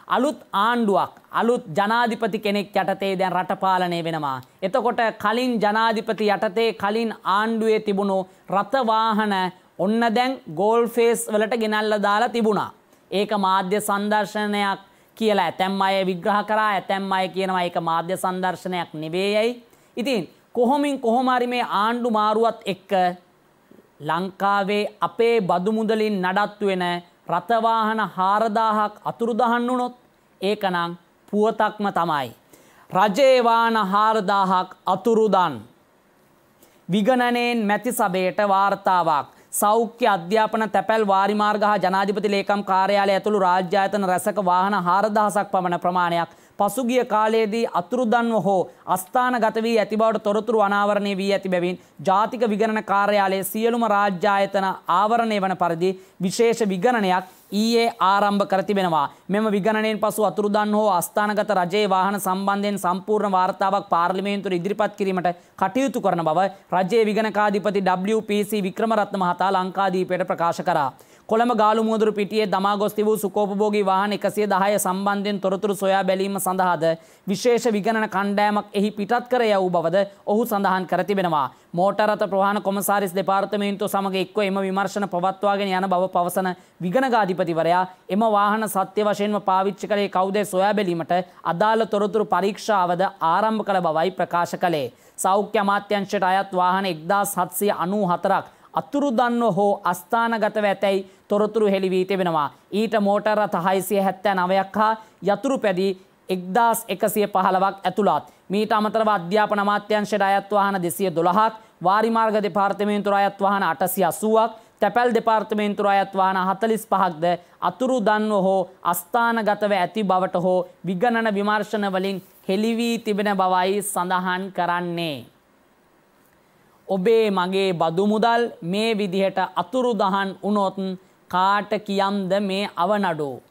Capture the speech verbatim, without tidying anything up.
අලුත් ආණ්ඩුවක් අලුත් ජනාධිපති කෙනෙක් යටතේ දැන් රට පාලනය වෙනවා. එතකොට කලින් ජනාධිපති යටතේ කලින් ආණ්ඩුවේ තිබුණු රථ වාහන ඔන්න දැන් ගෝල් ෆේස් වලට ගෙනල්ලා දාලා තිබුණා. ඒක මාධ්‍ය සංදර්ශනයක් කියලා ඇතැම් අය විග්‍රහ කරා. ඇතැම් අය කියනවා ඒක මාධ්‍ය සංදර්ශනයක් නෙවෙයි. ඉතින් කොහොමින් කොහොම හරි මේ ආණ්ඩු මාරුවත් එක්ක ලංකාවේ අපේ බදු මුදලින් නඩත්තු වෙන රථ වාහන හාරදාහක් අතුරුදහන් වුණොත් ඒකනම් පුවතක්ම තමයි. රජයේ වාහන හාරදාහක් අතුරුදන්. විගණනයෙන් මැති සභයට වාර්තාවක්. සෞඛ්‍ය අධ්‍යාපන තැපැල් වාරිමාර්ග හා ජනාධිපති ලේකම් කාර්යාලය ඇතුළු රාජ්‍ය ආයතන රැසක වාහන හාරදහසක් පමණ ප්‍රමාණයක් පසුගිය කාලයේදී අතුරුදන්ව හෝ අස්ථානගත වී ඇති බවට තොරතුරු අනාවරණය වී ඇති බැවින් ජාතික විගණන කාර්යාලයේ සියලුම රාජ්‍ය ආයතන ආවරණය වන පරිදි විශේෂ විගණනයක් ඊයේ ආරම්භ කර තිබෙනවා. මෙම විගණනයෙන් පසු අතුරුදන් හෝ අස්ථානගත රජයේ වාහන සම්බන්ධයෙන් සම්පූර්ණ වාර්තාවක් පාර්ලිමේන්තුවට ඉදිරිපත් කිරීමට කටයුතු කරන බව රජයේ විගණකාධිපති ඩබ්ලිව් පී සී වික්‍රමරත්න මහතා ලංකාදීපයට ප්‍රකාශ කරා. කොළඹ ගාලු මුවදුරු පිටියේ දමා ගොස් තිබූ සුඛෝපභෝගී වාහන එකසිය දහය සම්බන්ධයෙන් තොරතුරු සොයා බැලීම සඳහාද විශේෂ විගණන කණ්ඩායමක් එහි පිටත් කර යවූ බවද ඔහු සඳහන් කර තිබෙනවා. මෝටර් රථ ප්‍රවාහන කොමසාරිස් දෙපාර්තමේන්තුව සමග එක්ව එම විමර්ශන පවත්වාගෙන යන බව පවසන විගණකාධිපතිවරයා එම වාහන සත්‍ය වශයෙන්ම පාවිච්චි කළේ කවුද සොයා බැලීමට අදාළ තොරතුරු පරීක්ෂාවද ආරම්භ කළ බවයි ප්‍රකාශ කළේ. සෞඛ්‍ය අමාත්‍යාංශයට අයත් වාහන එක්දාස් හත්සිය අනූ හතරක් අතුරුදන්ව හෝ අස්ථානගතව ඇතැයි තොරතුරු හෙළි වී තිබෙනවා. ඊට මෝටර් රථ හයසිය හැත්තෑ නවයක් හා යතුරු පැදි එක්දාස් එකසිය පහළොවක් ඇතුළත්. මීට අමතරව අධ්‍යාපන අමාත්‍යාංශයට අයත් වාහන දෙසිය දොළහක්, වාරිමාර්ග දෙපාර්තමේන්තුවට අයත් වාහන අටසිය අසූවක්, තැපැල් දෙපාර්තමේන්තුවට අයත් වාහන හතළිස් පහක්ද අතුරුදන්ව හෝ අස්ථානගතව ඇති බවට හෝ විගණන විමර්ශන වලින් හෙළි වී තිබෙන බවයි සඳහන් කරන්නේ. ඔබේ මගේ බදු මුදල් මේ විදිහට අතුරුදහන් වුණොත් කාට කියම්ද මේ අවනඩෝ?